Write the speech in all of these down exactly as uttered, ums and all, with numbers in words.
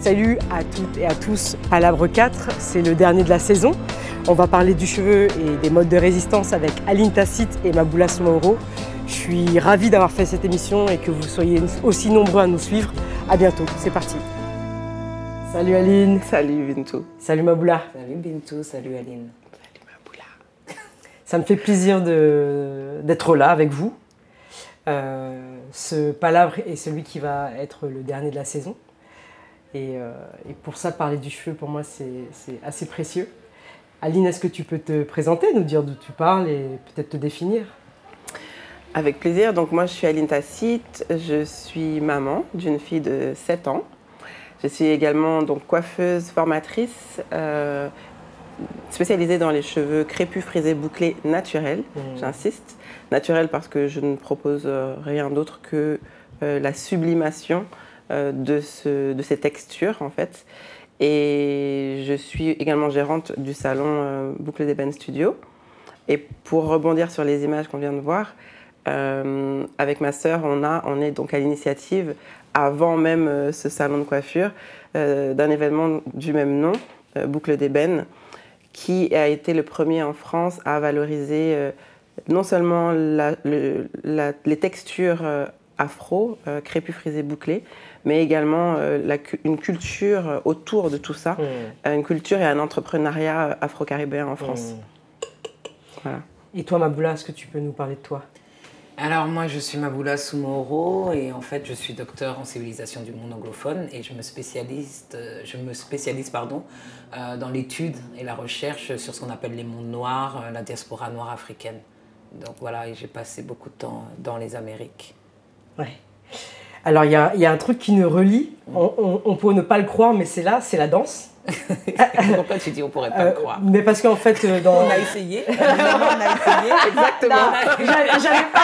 Salut à toutes et à tous, Palabre quatre, c'est le dernier de la saison. On va parler du cheveu et des modes de résistance avec Aline Tacite et Maboula Soumahoro. Je suis ravie d'avoir fait cette émission et que vous soyez aussi nombreux à nous suivre. À bientôt, c'est parti. Salut Aline. Salut Bintou. Salut Maboula. Salut Bintou, salut Aline. Salut Maboula. Ça me fait plaisir d'être là avec vous. Euh, ce Palabre est celui qui va être le dernier de la saison. Et, euh, et pour ça, parler du cheveu, pour moi, c'est assez précieux. Aline, est-ce que tu peux te présenter, nous dire d'où tu parles et peut-être te définir? Avec plaisir. Donc moi, je suis Aline Tacite. Je suis maman d'une fille de sept ans. Je suis également donc, coiffeuse, formatrice, euh, spécialisée dans les cheveux crépus, frisés, bouclés, naturels. Mmh. J'insiste. Naturels parce que je ne propose rien d'autre que euh, la sublimation euh, de, ce, de ces textures, en fait. Et je suis également gérante du salon euh, Boucle d'Ébène Studio. Et pour rebondir sur les images qu'on vient de voir, euh, avec ma sœur, on, a, on est donc à l'initiative, avant même euh, ce salon de coiffure, euh, d'un événement du même nom, euh, Boucle d'Ébène, qui a été le premier en France à valoriser euh, non seulement la, le, la, les textures euh, afro, euh, crépus, frisés, bouclés, mais également euh, la, une culture autour de tout ça, mmh. une culture et un entrepreneuriat afro-caribéen en France. Mmh. Voilà. Et toi, Maboula, est-ce que tu peux nous parler de toi? Alors moi, je suis Maboula Soumahoro et en fait, je suis docteur en civilisation du monde anglophone et je me spécialise, je me spécialise pardon, euh, dans l'étude et la recherche sur ce qu'on appelle les mondes noirs, la diaspora noire africaine. Donc voilà, j'ai passé beaucoup de temps dans les Amériques. Ouais. Alors, il y, y a un truc qui nous relie, on, on, on peut ne pas le croire, mais c'est là, c'est la danse. Pourquoi tu dis on pourrait pas euh, le croire? Mais parce qu'en fait, euh, dans... on a essayé. on a essayé, exactement. J'allais pas,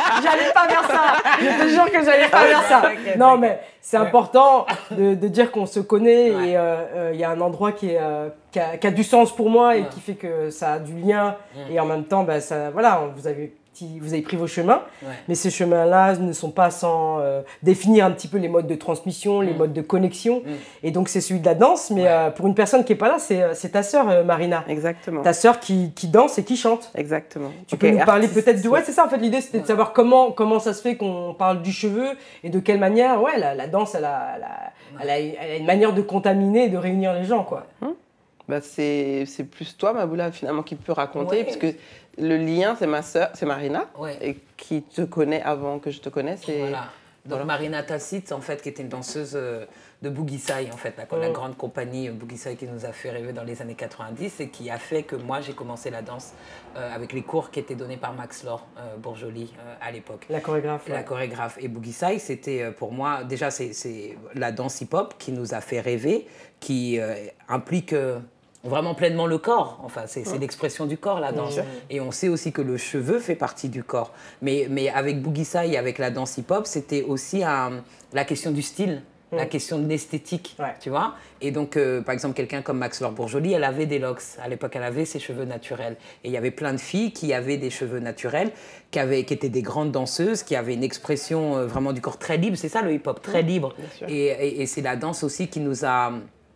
pas vers ça. Je te jure que j'allais pas vers ça. Okay, non, mais c'est ouais. important de, de dire qu'on se connaît ouais. et il euh, euh, y a un endroit qui, est, euh, qui, a, qui a du sens pour moi et ouais. qui fait que ça a du lien. Ouais. Et en même temps, bah, ça, voilà, vous avez... vous avez pris vos chemins, ouais. mais ces chemins-là ne sont pas sans euh, définir un petit peu les modes de transmission, mmh. les modes de connexion. Mmh. Et donc, c'est celui de la danse, mais ouais. euh, pour une personne qui n'est pas là, c'est ta sœur, euh, Marina. Exactement. Ta sœur qui, qui danse et qui chante. Exactement. Tu okay, peux nous parler peut-être de... Ouais, c'est ça, en fait, l'idée, c'était ouais. de savoir comment, comment ça se fait qu'on parle du cheveu et de quelle manière, ouais, la, la danse, elle a, elle, a, ouais. elle, a, elle a une manière de contaminer et de réunir les gens, quoi. Mmh. Bah, c'est plus toi, Maboula, finalement, qui peut raconter, ouais. parce que le lien, c'est ma sœur, c'est Marina, ouais. et qui te connaît avant que je te connaisse. Et... Voilà. Donc voilà. Marina Tacite, en fait, qui était une danseuse de Boogie-Sai, en fait, la, oh. la grande compagnie Boogie-Sai qui nous a fait rêver dans les années quatre-vingt-dix et qui a fait que moi, j'ai commencé la danse euh, avec les cours qui étaient donnés par Max Laure euh, Bourjoli euh, à l'époque. La chorégraphe. La ouais. chorégraphe. Et Boogie-Sai, c'était pour moi, déjà, c'est la danse hip-hop qui nous a fait rêver, qui euh, implique... Euh, vraiment pleinement le corps, enfin c'est ouais. l'expression du corps la danse. Mmh. Et on sait aussi que le cheveu fait partie du corps. Mais, mais avec Boogie-Sai et avec la danse hip-hop, c'était aussi un, la question du style, mmh. la question de l'esthétique, ouais. tu vois. Et donc, euh, par exemple, quelqu'un comme Max Laure Bourjoli, elle avait des locks. À l'époque, elle avait ses cheveux naturels. Et il y avait plein de filles qui avaient des cheveux naturels, qui, avaient, qui étaient des grandes danseuses, qui avaient une expression euh, vraiment du corps très libre. C'est ça le hip-hop, très mmh. libre. Et, et, et c'est la danse aussi qui nous a...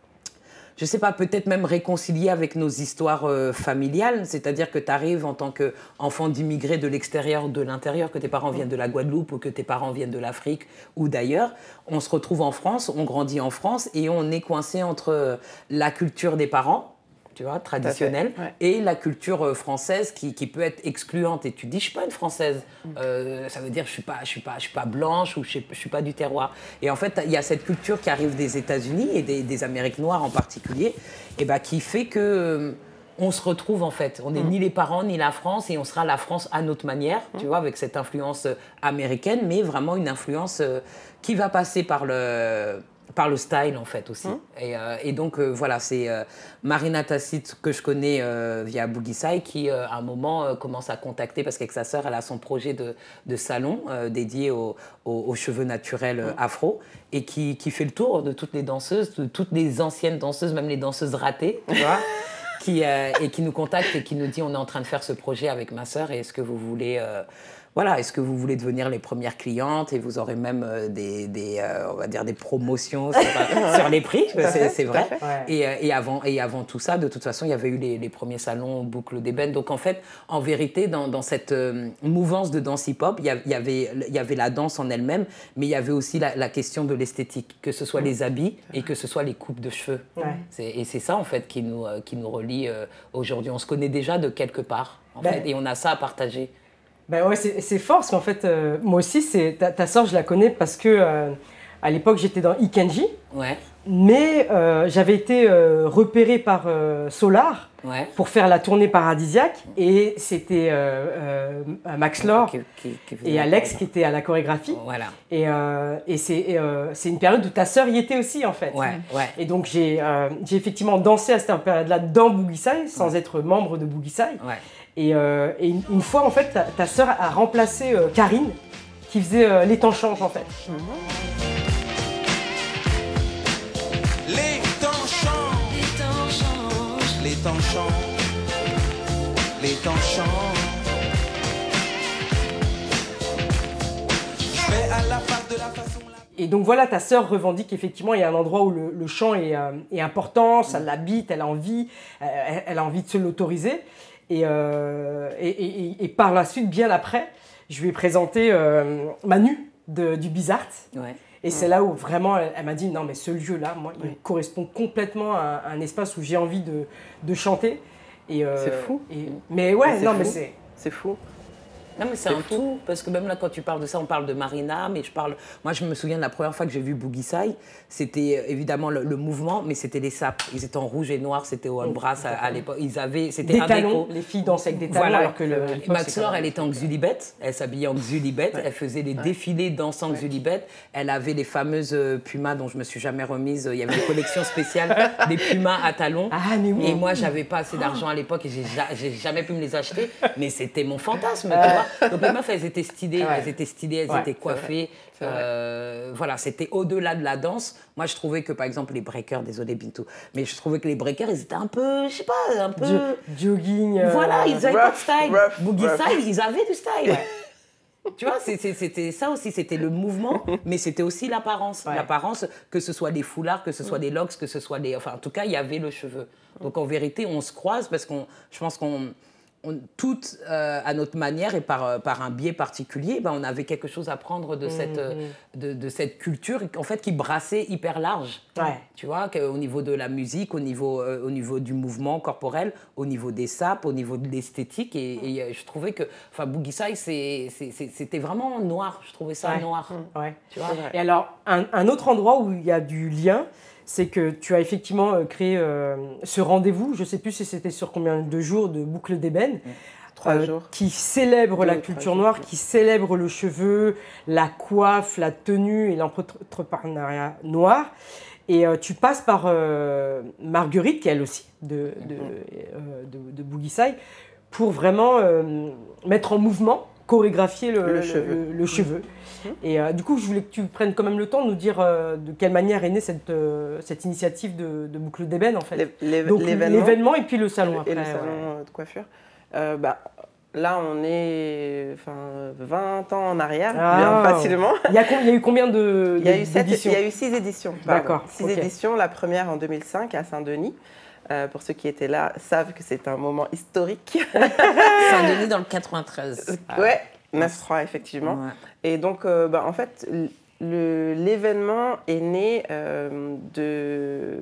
je ne sais pas, peut-être même réconcilier avec nos histoires euh, familiales, c'est-à-dire que tu arrives en tant qu'enfant d'immigrés de l'extérieur ou de l'intérieur, que tes parents viennent de la Guadeloupe ou que tes parents viennent de l'Afrique ou d'ailleurs, on se retrouve en France, on grandit en France et on est coincé entre la culture des parents, tu vois, traditionnelle, ouais. et la culture française qui, qui peut être excluante. Et tu dis, je ne suis pas une Française, euh, ça veut dire je ne suis, pas, je suis, pas, je suis pas blanche ou je ne suis, suis pas du terroir. Et en fait, il y a cette culture qui arrive des États-Unis et des, des Amériques noires en particulier, et bah, qui fait que... Euh, on se retrouve en fait, on n'est mmh. ni les parents ni la France et on sera la France à notre manière, mmh. tu vois, avec cette influence américaine, mais vraiment une influence euh, qui va passer par le, par le style en fait aussi. Mmh. Et, euh, et donc euh, voilà, c'est euh, Marina Tacite que je connais euh, via Boogie-Sai qui euh, à un moment euh, commence à contacter parce qu'avec sa sœur, elle a son projet de, de salon euh, dédié aux, aux, aux cheveux naturels euh, afro et qui, qui fait le tour de toutes les danseuses, de toutes les anciennes danseuses, même les danseuses ratées, tu vois. Qui, euh, et qui nous contacte et qui nous dit on est en train de faire ce projet avec ma sœur et est-ce que vous voulez euh, voilà, est-ce que vous voulez devenir les premières clientes et vous aurez même euh, des, des euh, on va dire des promotions sur, sur les prix, c'est vrai. Ouais. Et, et, avant, et avant tout ça, de toute façon, il y avait eu les, les premiers salons boucle d'ébène. Donc en fait, en vérité, dans, dans cette euh, mouvance de danse hip-hop, il y, y, avait, il y avait la danse en elle-même, mais il y avait aussi la, la question de l'esthétique, que ce soit les habits et que ce soit les coupes de cheveux. Ouais. Et c'est ça en fait qui nous, euh, qui nous relie euh, aujourd'hui. On se connaît déjà de quelque part, en ben, fait, et on a ça à partager. Ben ouais, c'est fort parce qu'en fait, euh, moi aussi, ta, ta soeur, je la connais parce que euh, à l'époque, j'étais dans Ikenji. Ouais. Mais euh, j'avais été euh, repérée par euh, Solar ouais. pour faire la tournée paradisiaque. Et c'était euh, euh, Max Laure qui, qui, qui et Alex qui étaient à la chorégraphie. Voilà. Et, euh, et c'est euh, une période où ta sœur y était aussi, en fait. Ouais. Ouais. Et donc, j'ai euh, effectivement dansé à cette période-là dans Boogie sans ouais. être membre de Boogie ouais. Et, euh, et une, une fois, en fait, ta, ta sœur a remplacé euh, Karine, qui faisait euh, Les temps changent, en fait. Mmh. Les temps changent, les temps changent, les temps changent, les temps changent. Je vais à la face de la façon. Et donc voilà, ta sœur revendique effectivement, il y a un endroit où le, le chant est, euh, est important, ça l'habite, elle a envie, euh, elle a envie de se l'autoriser. Et, euh, et, et, et par la suite, bien après, je lui ai présenté euh, Manu de, du Bizart. Ouais. Et c'est là où vraiment, elle, elle m'a dit, non mais ce lieu-là, moi, il oui. correspond complètement à, à un espace où j'ai envie de, de chanter. Euh, c'est fou. Et, mais ouais, non fou. mais c'est... C'est fou. Non mais c'est un fou. tout, parce que même là quand tu parles de ça, on parle de Marina, mais je parle... Moi je me souviens de la première fois que j'ai vu Boogie Sai, c'était évidemment le, le mouvement, mais c'était les sapes. Ils étaient en rouge et noir, c'était au brass à, à l'époque. Ils avaient... Des talons, les filles dansaient avec des talons, voilà. alors que le... Max Laure, elle était en Xulibet, elle s'habillait en Xulibet, ouais. elle faisait les ouais. défilés dansant ouais. Xulibet, elle avait les fameuses pumas dont je me suis jamais remise, il y avait une collection spéciale, des pumas à talons. Ah, mais oui. Et moi j'avais pas assez d'argent à l'époque et j'ai jamais pu me les acheter, mais c'était mon fantasme, tu vois. Donc les meufs, elles étaient stylées, ouais. elles étaient stylées, elles ouais, étaient coiffées. Euh, voilà, c'était au-delà de la danse. Moi, je trouvais que, par exemple, les breakers, désolé Bintou, mais je trouvais que les breakers, ils étaient un peu, je sais pas, un peu... Jogging. Euh... Voilà, ils avaient rough, pas de style. Boogie style, ils avaient du style. Ouais. Tu vois, c'était ça aussi, c'était le mouvement, mais c'était aussi l'apparence. Ouais. L'apparence, que ce soit des foulards, que ce soit des locks, que ce soit des... Enfin, en tout cas, il y avait le cheveu. Donc, en vérité, on se croise parce qu'on... Je pense qu'on... On, toutes euh, à notre manière et par, euh, par un biais particulier, ben, on avait quelque chose à prendre de, mmh, cette, euh, de, de cette culture en fait, qui brassait hyper large. Ouais. Tu vois, au niveau de la musique, au niveau, euh, au niveau du mouvement corporel, au niveau des sapes, au niveau de l'esthétique. Et, et euh, je trouvais que enfin, Boogie Sai, c'était vraiment noir. Je trouvais ça ouais. noir. Mmh. Ouais. Tu vois et alors, un, un autre endroit où il y a du lien, c'est que tu as effectivement créé euh, ce rendez-vous, je ne sais plus si c'était sur combien de jours de boucle d'ébène, trois euh, jours, qui célèbre Deux, la culture noire, jours. qui célèbre le cheveu, la coiffe, la tenue et l'entrepreneuriat noir. Et euh, tu passes par euh, Marguerite, qui elle aussi, de, de, euh, de, de Boogie Sai, pour vraiment euh, mettre en mouvement, chorégraphier le, le cheveu. Le, le cheveu. Mmh. Et euh, du coup, je voulais que tu prennes quand même le temps de nous dire euh, de quelle manière est née cette, euh, cette initiative de, de boucle d'ébène, en fait. L'événement et puis le salon après. Et le salon ouais. de coiffure. Euh, bah, là, on est enfin, vingt ans en arrière, ah. bien facilement. Il y, a, il y a eu combien de Il y a eu sept, il y a eu six éditions. D'accord. Six okay. éditions, la première en deux mille cinq à Saint-Denis. Euh, pour ceux qui étaient là, savent que c'est un moment historique. Saint-Denis dans le quatre-vingt-treize. Euh, ouais, neuf trois effectivement. Ouais. Et donc, euh, bah, en fait, l'événement est né euh, de,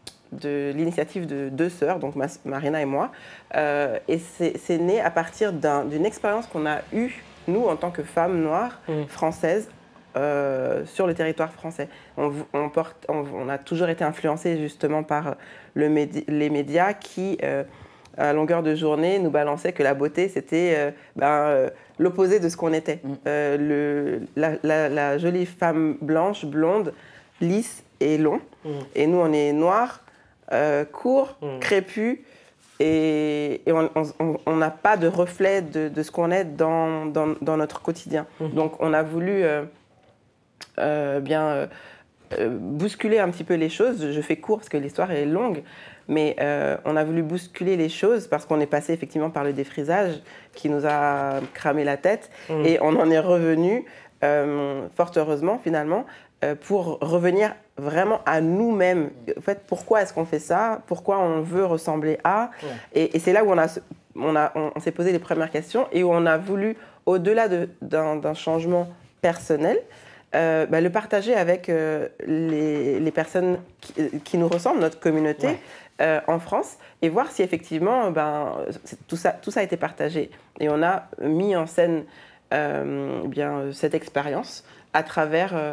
de l'initiative de deux sœurs, donc ma, Marina et moi. Euh, et c'est né à partir d'une expérience qu'on a eue, nous, en tant que femmes noires mmh. françaises, Euh, sur le territoire français. On, on, porte, on, on a toujours été influencés justement par le médi les médias qui, euh, à longueur de journée, nous balançaient que la beauté, c'était euh, ben, euh, l'opposé de ce qu'on était. Mm. Euh, le, la, la, la jolie femme blanche, blonde, lisse et long. Mm. Et nous, on est noirs, euh, courts, mm. crépus, et, et on n'a pas de reflet de, de ce qu'on est dans, dans, dans notre quotidien. Mm. Donc, on a voulu... Euh, Euh, bien euh, euh, bousculer un petit peu les choses. Je fais court parce que l'histoire est longue, mais euh, on a voulu bousculer les choses parce qu'on est passé effectivement par le défrisage qui nous a cramé la tête mmh. et on en est revenu, euh, fort heureusement finalement, euh, pour revenir vraiment à nous-mêmes. En fait, pourquoi est-ce qu'on fait ça? Pourquoi on veut ressembler à? Ouais. Et, et c'est là où on, a, on, a, on, on s'est posé les premières questions et où on a voulu, au-delà de, d'un, d'un changement personnel, Euh, bah, le partager avec euh, les, les personnes qui, qui nous ressemblent, notre communauté ouais. euh, en France, et voir si effectivement ben, tout, ça, tout ça a été partagé. Et on a mis en scène euh, bien, cette expérience à travers euh,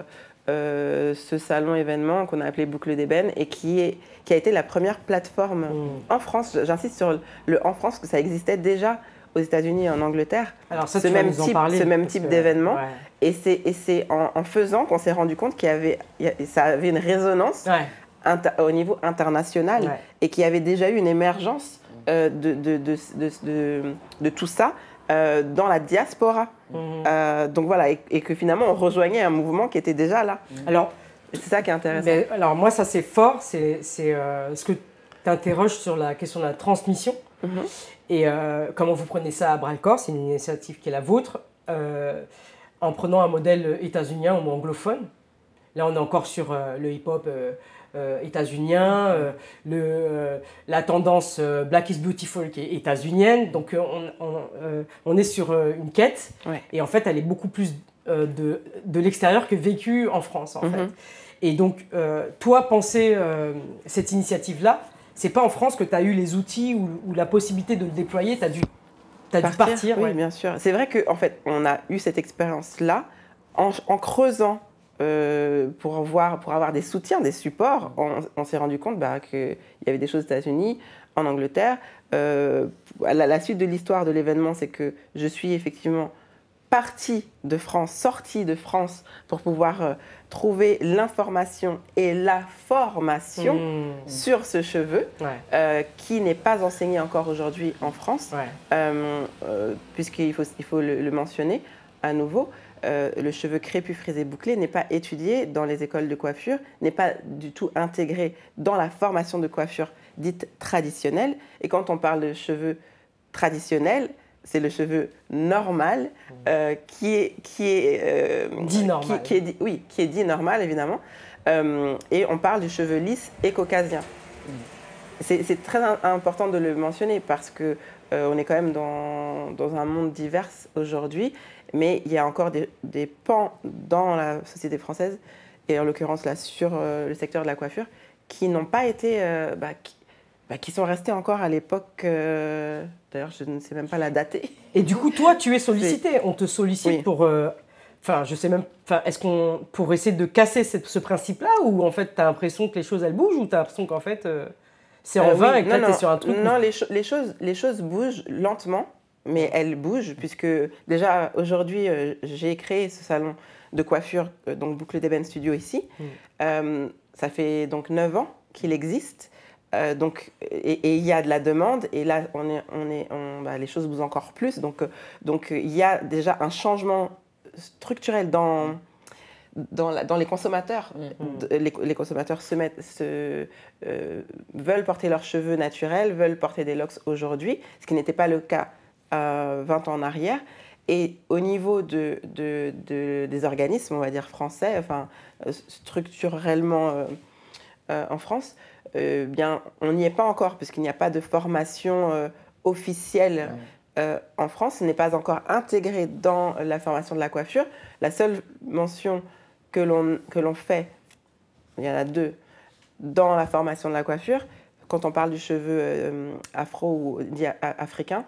euh, ce salon événement qu'on a appelé Boucle d'Ébène et qui, est, qui a été la première plateforme mmh. en France. J'insiste sur le en France, que ça existait déjà aux États-Unis et en Angleterre, alors ça, ce, même type, parler, ce même type que... d'événement. Ouais. Et c'est, et c'est en, en faisant qu'on s'est rendu compte qu'il y avait, ça avait une résonance ouais. inter, au niveau international ouais. et qu'il y avait déjà eu une émergence euh, de, de, de, de, de, de tout ça euh, dans la diaspora. Mmh. Euh, donc voilà, et, et que finalement on rejoignait un mouvement qui était déjà là. Mmh. Alors, c'est ça qui est intéressant. Mais, alors moi, ça c'est fort, c'est, c'est euh, ce que tu interroges sur la question de la transmission. Mmh. Et euh, comment vous prenez ça à bras-le-corps, c'est une initiative qui est la vôtre, euh, en prenant un modèle états-unien ou anglophone. Là, on est encore sur euh, le hip-hop euh, euh, états-unien, euh, le, euh, la tendance euh, Black is Beautiful qui est états-unienne. Donc, euh, on, on, euh, on est sur euh, une quête. Ouais. Et en fait, elle est beaucoup plus euh, de, de l'extérieur que vécue en France, en mm-hmm. fait. Et donc, euh, toi, penser euh, cette initiative-là, c'est pas en France que tu as eu les outils ou, ou la possibilité de le déployer, tu as dû, t'as dû partir. Oui, ouais. bien sûr. C'est vrai qu'en fait, on a eu cette expérience-là en, en creusant euh, pour, voir, pour avoir des soutiens, des supports. On, on s'est rendu compte bah, qu'il y avait des choses aux États-Unis, en Angleterre. Euh, la, la suite de l'histoire de l'événement, c'est que je suis effectivement partie de France, sortie de France pour pouvoir euh, trouver l'information et la formation mmh. sur ce cheveu ouais. euh, qui n'est pas enseigné encore aujourd'hui en France, ouais. euh, euh, puisqu'il faut, il faut le, le mentionner à nouveau. Euh, le cheveu crépus, frisé, bouclé n'est pas étudié dans les écoles de coiffure, n'est pas du tout intégré dans la formation de coiffure dite traditionnelle. Et quand on parle de cheveux traditionnels, c'est le cheveu normal euh, qui est qui est euh, dit normal. Qui, qui est dit, oui, qui est dit normal évidemment. Euh, et on parle du cheveu lisse et caucasien. Mm. C'est, c'est très important de le mentionner parce que euh, on est quand même dans dans un monde divers aujourd'hui, mais il y a encore des, des pans dans la société française et en l'occurrence là sur euh, le secteur de la coiffure qui n'ont pas été euh, bah, qui, Bah, qui sont restés encore à l'époque, euh, d'ailleurs je ne sais même pas la dater. Et du coup toi tu es sollicité, c'est... on te sollicite oui. pour, enfin euh, je sais même, est-ce qu'on, pour essayer de casser cette, ce principe-là ou en fait tu as l'impression que les choses elles bougent ou tu as l'impression qu'en fait euh, c'est en euh, vain oui. et que tu es sur un truc Non, où... les, cho- les, choses, les choses bougent lentement, mais elles bougent puisque déjà aujourd'hui euh, j'ai créé ce salon de coiffure, euh, donc Boucle d'Ébène Studio ici. Mm. Euh, ça fait donc neuf ans qu'il existe. Euh, donc, et il y a de la demande, et là, on est, on est, on, bah, les choses bougent encore plus. Donc, donc, il y a déjà un changement structurel dans, dans, la, dans les consommateurs. Mmh. Les, les consommateurs se mettent, se, euh, veulent porter leurs cheveux naturels, veulent porter des locks aujourd'hui, ce qui n'était pas le cas euh, vingt ans en arrière. Et au niveau de, de, de, des organismes, on va dire français, enfin, structurellement euh, euh, en France, Euh, bien, on n'y est pas encore, puisqu'il n'y a pas de formation euh, officielle euh, en France. Ce n'est pas encore intégré dans la formation de la coiffure. La seule mention que l'on, que l'on fait, il y en a deux, dans la formation de la coiffure, quand on parle du cheveu euh, afro ou dit africain,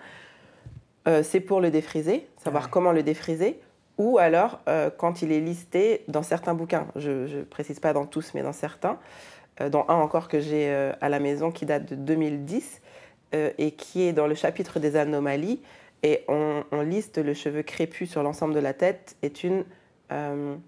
euh, c'est pour le défriser, savoir ouais. comment le défriser, ou alors euh, quand il est listé dans certains bouquins. Je ne précise pas dans tous, mais dans certains. Dont un encore que j'ai euh, à la maison qui date de deux mille dix euh, et qui est dans le chapitre des anomalies. Et on, on liste le cheveu crépus sur l'ensemble de la tête est une euh,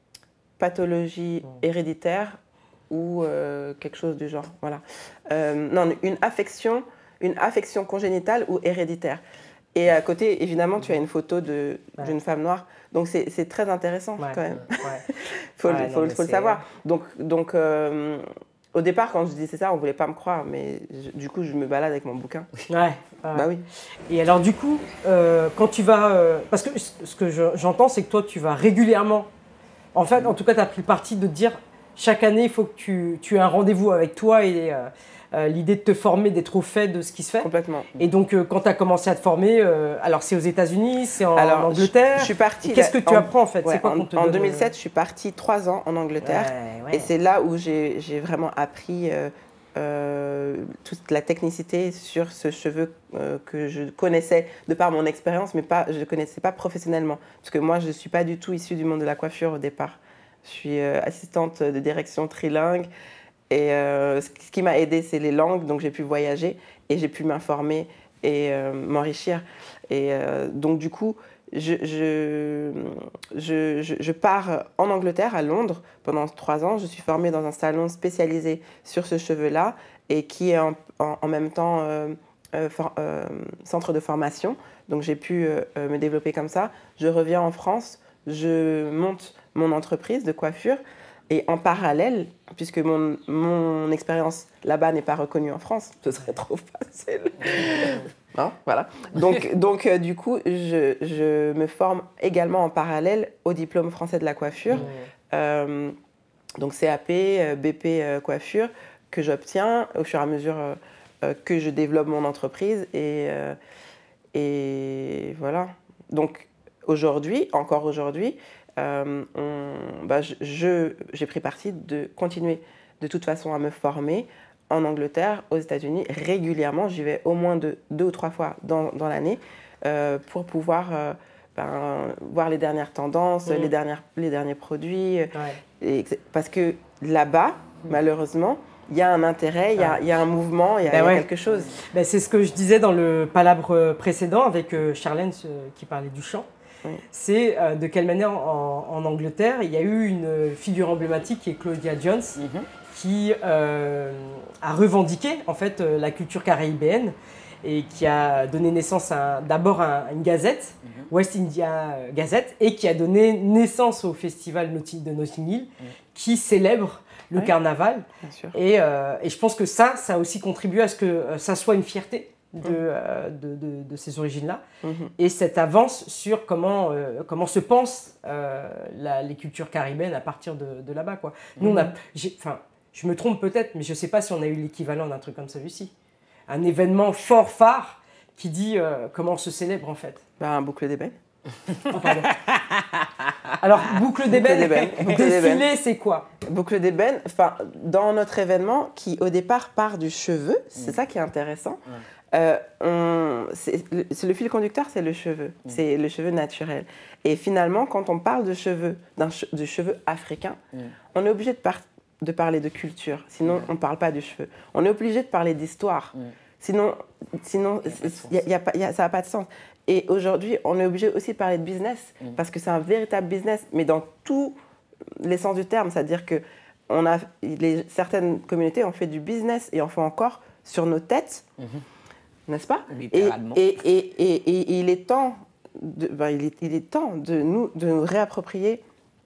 pathologie héréditaire ou euh, quelque chose du genre. Voilà. Euh, non, une affection, une affection congénitale ou héréditaire. Et à côté, évidemment, tu as une photo de, ouais. d'une femme noire. Donc, c'est, c'est très intéressant ouais. quand même. Il ouais. faut, ouais, faut, non, faut le savoir. Donc, donc euh, au départ, quand je disais ça, on ne voulait pas me croire, mais je, du coup, je me balade avec mon bouquin. Ouais. ouais. Bah oui. Et alors, du coup, euh, quand tu vas... Euh, parce que ce que je, j'entends, c'est que toi, tu vas régulièrement... En fait, en tout cas, tu as pris le parti de te dire, chaque année, il faut que tu, tu aies un rendez-vous avec toi et euh, euh, l'idée de te former, d'être au fait de ce qui se fait. Complètement. Et donc, euh, quand tu as commencé à te former, euh, alors c'est aux États-Unis, c'est en, alors, en Angleterre. Je, je suis partie. Qu'est-ce que tu en, apprends en fait? Ouais, c'est quoi en, qu'on te en donne, deux mille sept, je suis partie trois ans en Angleterre. Ouais, ouais. Et c'est là où j'ai vraiment appris euh, euh, toute la technicité sur ce cheveu euh, que je connaissais de par mon expérience, mais pas, je ne connaissais pas professionnellement. Parce que moi, je ne suis pas du tout issue du monde de la coiffure au départ. Je suis euh, assistante de direction trilingue. Et euh, ce qui m'a aidée, c'est les langues. Donc, j'ai pu voyager et j'ai pu m'informer et euh, m'enrichir. Et euh, donc, du coup, je, je, je, je, je pars en Angleterre, à Londres, pendant trois ans. Je suis formée dans un salon spécialisé sur ce cheveu-là et qui est en, en, en même temps euh, euh, for, euh, centre de formation. Donc, j'ai pu euh, me développer comme ça. Je reviens en France, je monte mon entreprise de coiffure. Et en parallèle, puisque mon, mon expérience là-bas n'est pas reconnue en France, ce serait trop facile. Non, voilà. Donc, donc euh, du coup, je, je me forme également en parallèle au diplôme français de la coiffure. Mmh. Euh, donc C A P, B P euh, coiffure, que j'obtiens au fur et à mesure euh, euh, que je développe mon entreprise. Et, euh, et voilà. Donc aujourd'hui, encore aujourd'hui, Euh, on, bah, je, je, j'ai pris parti de continuer de toute façon à me former en Angleterre, aux États-Unis, régulièrement. J'y vais au moins deux, deux ou trois fois dans, dans l'année euh, pour pouvoir euh, ben, voir les dernières tendances, mmh. les, dernières, les derniers produits. Ouais. Et, parce que là-bas, mmh. malheureusement, il y a un intérêt, il y a, il y a un mouvement, il y a, ben ouais. il y a quelque chose. Ben c'est ce que je disais dans le Palabre précédent avec euh, Charlène euh, qui parlait du chant. Oui. C'est euh, de quelle manière en, en Angleterre, il y a eu une figure emblématique qui est Claudia Jones, mm-hmm. qui euh, a revendiqué en fait euh, la culture caribéenne et qui a donné naissance à d'abord à une gazette, mm-hmm. West India Gazette, et qui a donné naissance au festival de Notting Hill, mm. qui célèbre le oui. carnaval. Bien sûr. Et, euh, et je pense que ça, ça a aussi contribué à ce que euh, ça soit une fierté. De, euh, de, de, de ces origines-là, mmh. et cette avance sur comment, euh, comment se pensent euh, la, les cultures caribéennes à partir de, de là-bas, quoi. Nous, mmh. on a, enfin, je me trompe peut-être, mais je ne sais pas si on a eu l'équivalent d'un truc comme celui-ci. Un événement fort phare qui dit euh, comment on se célèbre, en fait. Ben, un boucle d'ébène. Oh, pardon. Alors, boucle d'ébène, défilé, c'est quoi? Boucle d'ébène, enfin, dans notre événement, qui au départ part du cheveu, c'est mmh. ça qui est intéressant. Mmh. Euh, on, c'est, le, c'est le fil conducteur, c'est le cheveu, mmh. c'est le cheveu naturel. Et finalement, quand on parle de cheveux, d'un che, de cheveux africains, mmh. on est obligé de, par, de parler de culture, sinon mmh. on ne parle pas du cheveu. On est obligé de parler d'histoire, mmh. sinon, sinon y a, y a pas, y a, ça n'a pas de sens. Et aujourd'hui, on est obligé aussi de parler de business, mmh. parce que c'est un véritable business, mais dans tous les sens du terme, c'est-à-dire que on a, les, certaines communautés ont fait du business et en font encore sur nos têtes. Mmh. N'est-ce pas? Littéralement. Et, et, et, et, et il est temps de, ben il est, il est temps de nous, de nous réapproprier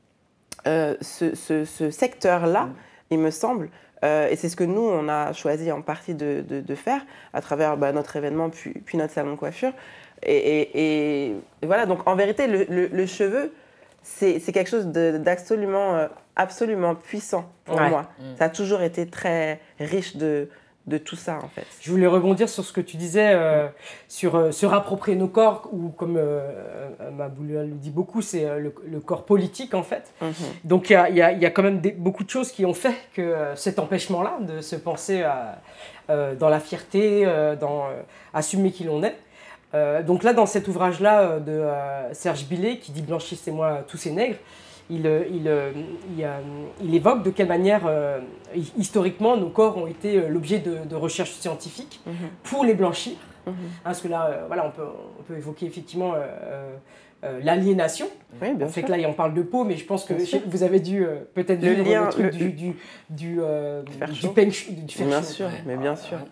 euh, ce, ce, ce secteur-là, mmh. il me semble. Euh, et c'est ce que nous, on a choisi en partie de, de, de faire à travers ben, notre événement, puis, puis notre salon de coiffure. Et, et, et voilà, donc en vérité, le, le, le cheveu, c'est, c'est quelque chose de, d'absolument euh, absolument puissant pour ouais. moi. Mmh. Ça a toujours été très riche de... de tout ça, en fait. Je voulais rebondir sur ce que tu disais, euh, sur euh, se rapproprier nos corps, ou comme euh, Maboula le dit beaucoup, c'est euh, le, le corps politique, en fait. Mm-hmm. Donc, il y a, y a, y a quand même des, beaucoup de choses qui ont fait que euh, cet empêchement-là, de se penser à, euh, dans la fierté, euh, dans euh, assumer qui l'on est. Euh, donc là, dans cet ouvrage-là de euh, Serge Billet, qui dit « Blanchissez-moi tous ces nègres », Il, il, il, il évoque de quelle manière, euh, historiquement, nos corps ont été l'objet de, de recherches scientifiques mm-hmm. pour les blanchir. Mm-hmm. Hein, parce que là, euh, voilà, on, peut, on peut évoquer effectivement euh, euh, l'aliénation. Oui, bien en fait, sûr. Là, on parle de peau, mais je pense que je, vous avez dû euh, peut-être le lire lien, le truc le, du, du, du, euh, du, du, pen, du fer bien chaud. sûr, ouais. mais bien ah, sûr.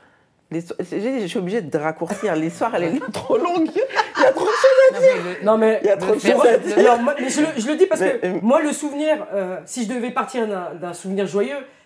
Je suis obligée de raccourcir. L'histoire, elle est trop longue. Il y a trop de choses à dire. Non, mais il y a trop de choses à dire. Alors, moi, mais je, le, je le dis parce mais, que euh, moi, le souvenir, euh, si je devais partir d'un, d'un souvenir joyeux,